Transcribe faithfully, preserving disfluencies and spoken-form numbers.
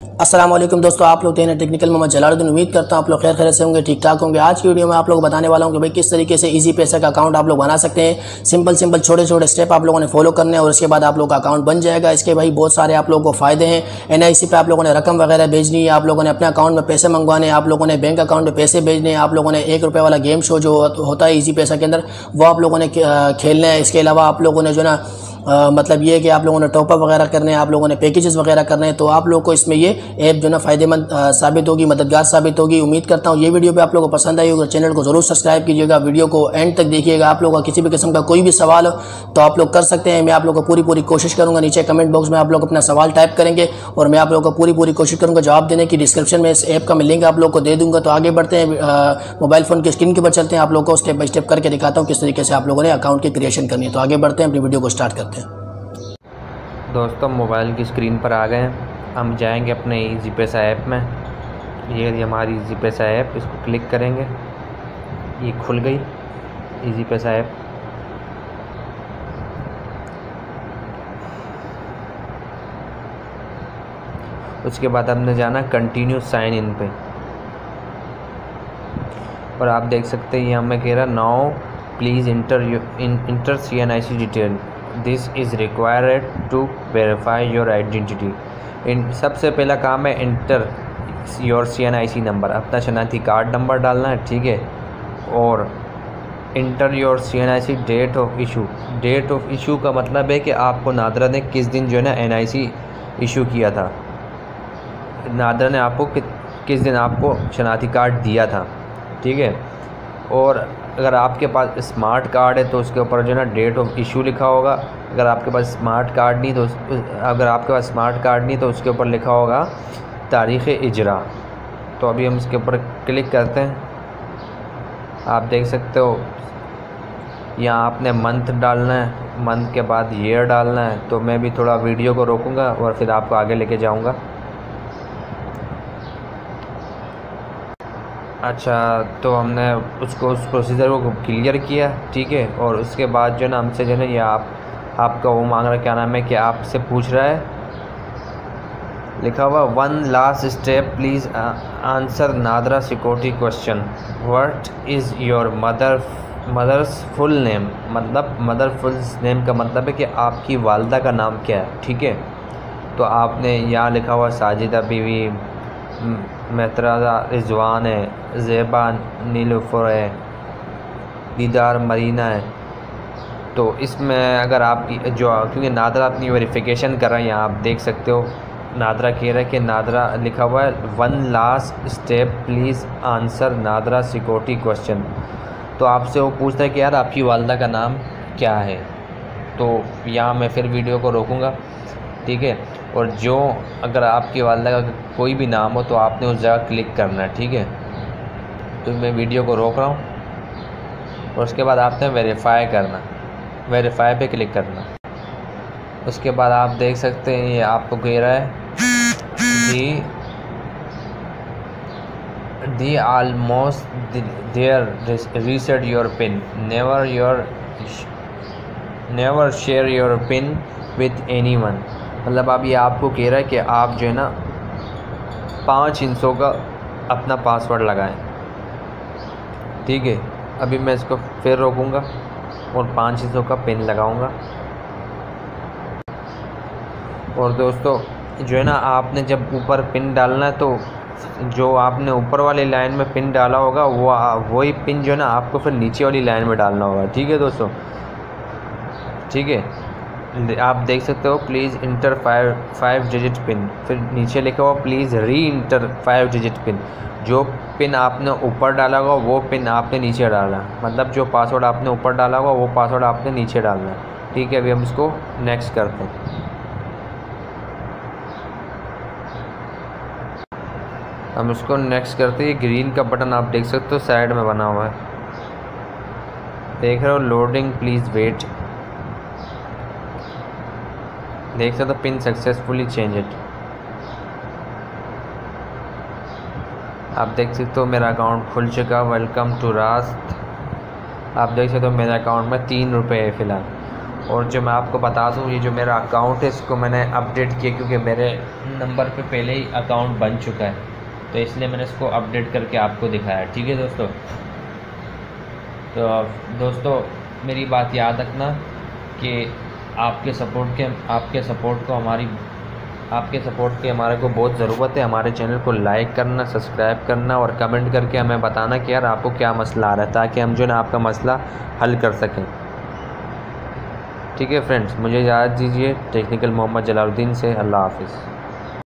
अस्सलाम वालेकुम दोस्तों, आप लोग हैं टेक्निकल मोहम्मद जलालुद्दीन। उम्मीद करता हूँ आप लोग खैर खैर से होंगे, ठीक ठाक होंगे। आज की वीडियो में आप लोग बताने वाला हूँ कि भाई किस तरीके से इजी पैसा का अकाउंट आप लोग बना सकते हैं। सिंपल सिंपल छोटे छोटे स्टेप आप लोगों ने फॉलो करने हैं और उसके बाद आप लोग का अकाउंट बन जाएगा। इसके भाई बहुत सारे आप लोगों को फायदे हैं। एन आई सी पे आप लोगों ने रकम वगैरह भेजनी है, आप लोगों ने अपने अकाउंट में पैसे मंगवाने हैं, आप लोगों ने बैंक अकाउंट में पैसे भेजने हैं, आप लोगों ने एक रुपये वाला गेम शो जो होता है इजी पैसा के अंदर वो आप लोगों ने खेलना है। इसके अलावा आप लोगों ने जो ना आ, मतलब ये है कि आप लोगों ने टॉपअप वगैरह करने हैं, आप लोगों ने पैकेजेस वगैरह करने हैं। तो आप लोगों को इसमें ये ऐप जो ना फ़ायदेमंद साबित होगी, मददगार साबित होगी। उम्मीद करता हूँ ये वीडियो भी आप लोगों को पसंद आई होगी। चैनल को जरूर सब्सक्राइब कीजिएगा, वीडियो को एंड तक देखिएगा। आप लोगों का किसी भी किस्म का कोई भी सवाल हो तो आप लोग कर सकते हैं। मैं आप लोगों को पूरी पूरी कोशिश करूँगा। नीचे कमेंट बॉक्स में आप लोग अपना सवाल टाइप करेंगे और मैं आप लोगों को पूरी पूरी कोशिश करूँगा जवाब देने की। डिस्क्रिप्शन में इस ऐप का मैं लिंक आप लोग को दे दूँगा। तो आगे बढ़ते हैं, मोबाइल फ़ोन की स्क्रीन के ऊपर चलते हैं। आप लोग को स्टेप बाय स्टेप करके दिखाता हूँ किस तरीके से आप लोगों ने अकाउंट की क्रिएशन करनी है। तो आगे बढ़ते हैं, अपनी वीडियो को स्टार्ट करते हैं। दोस्तों मोबाइल की स्क्रीन पर आ गए हैं। हम जाएंगे अपने इजी पैसा ऐप में। ये हमारी इजी पैसा ऐप, इसको क्लिक करेंगे, ये खुल गई इजी पैसा ऐप। उसके बाद हमने जाना कंटिन्यू साइन इन पे और आप देख सकते हैं ये हमें कह रहा now please enter enter C N I C detail, this is required to verify your identity. इन सबसे पहला काम है enter your C N I C number, अपना शनाख्ती कार्ड नंबर डालना है, ठीक है। और enter your C N I C date of issue. Date of issue का मतलब है कि आपको नादरा ने किस दिन जो है ना एन आई सी इशू किया था, नादरा ने आपको कि, किस दिन आपको शनाख्ती कार्ड दिया था, ठीक है। और अगर आपके पास स्मार्ट कार्ड है तो उसके ऊपर जो है ना डेट ऑफ इशू लिखा होगा। अगर आपके पास स्मार्ट कार्ड नहीं तो अगर आपके पास स्मार्ट कार्ड नहीं तो उसके ऊपर लिखा होगा तारीख़ इजरा। तो अभी हम इसके ऊपर क्लिक करते हैं। आप देख सकते हो यहाँ आपने मंथ डालना है, मंथ के बाद ईयर डालना है। तो मैं भी थोड़ा वीडियो को रोकूँगा और फिर आपको आगे लेके जाऊँगा। अच्छा, तो हमने उसको उस प्रोसीजर को क्लियर किया, ठीक है। और उसके बाद जो ना हमसे जो है ये आप आपका वो मांग रहा है, क्या नाम है, कि आपसे पूछ रहा है, लिखा हुआ one last step please answer NADRA security question, what is your mother mother's full name. मतलब मदर फुल नेम का मतलब है कि आपकी वालदा का नाम क्या है, ठीक है। तो आपने यहाँ लिखा हुआ साजिदा बीवी, महतराजा रिजवान है, ज़ेबा नीलुफर है, दीदार मरीना है। तो इसमें अगर आपकी जो, क्योंकि नादरा अपनी वेरिफिकेशन कर रहा है, यहाँ आप देख सकते हो नादरा कह रहा है कि नादरा लिखा हुआ है one last step please answer NADRA security question. तो आपसे वो पूछता है कि यार आपकी वालदा का नाम क्या है। तो यहाँ मैं फिर वीडियो को रोकूँगा, ठीक है। और जो अगर आपकी वालदा का कोई भी नाम हो तो आपने उस जगह क्लिक करना है, ठीक है। तो मैं वीडियो को रोक रहा हूँ और उसके बाद आपने वेरीफाई करना, वेरीफाई पे क्लिक करना। उसके बाद आप देख सकते हैं ये आपको कह रहा है the the almost there reset your PIN, never your never share your PIN with anyone. मतलब अब ये आपको कह रहा है कि आप जो है ना पाँच हिस्सों का अपना पासवर्ड लगाएं, ठीक है। अभी मैं इसको फिर रोकूंगा और पाँच हिस्सों का पिन लगाऊंगा। और दोस्तों जो है ना आपने जब ऊपर पिन डालना है तो जो आपने ऊपर वाली लाइन में पिन डाला होगा वो वही पिन जो है ना आपको फिर नीचे वाली लाइन में डालना होगा, ठीक है दोस्तों, ठीक है। आप देख सकते हो please enter five five digit PIN, फिर नीचे लिखा हुआ please reenter five digit PIN. जो पिन आपने ऊपर डाला होगा वो पिन आपने नीचे डालना, मतलब जो पासवर्ड आपने ऊपर डाला होगा वो पासवर्ड आपने नीचे डालना है, ठीक है। अभी हम इसको नेक्स्ट करते हैं। हम इसको नेक्स्ट करते हैं। ग्रीन का बटन आप देख सकते हो साइड में बना हुआ है, देख रहे हो, लोडिंग प्लीज़ वेट। देख सकते हो पिन सक्सेसफुली चेंज्ड। आप देख सकते हो मेरा अकाउंट खुल चुका, वेलकम टू रास्त। आप देख सकते हो मेरे अकाउंट में तीन रुपये है फ़िलहाल। और जो मैं आपको बता दूं, ये जो मेरा अकाउंट है इसको मैंने अपडेट किया क्योंकि मेरे नंबर पे पहले ही अकाउंट बन चुका है, तो इसलिए मैंने इसको अपडेट करके आपको दिखाया। ठीक है दोस्तों, तो दोस्तों मेरी बात याद रखना कि आपके सपोर्ट के आपके सपोर्ट को हमारी आपके सपोर्ट की हमारे को बहुत ज़रूरत है। हमारे चैनल को लाइक करना, सब्सक्राइब करना और कमेंट करके हमें बताना कि यार आपको क्या मसला आ रहा है, ताकि हम जो है आपका मसला हल कर सकें। ठीक है फ्रेंड्स, मुझे इजाज़त दीजिए टेक्निकल मोहम्मद जलालुद्दीन से। अल्लाह हाफ़िज़।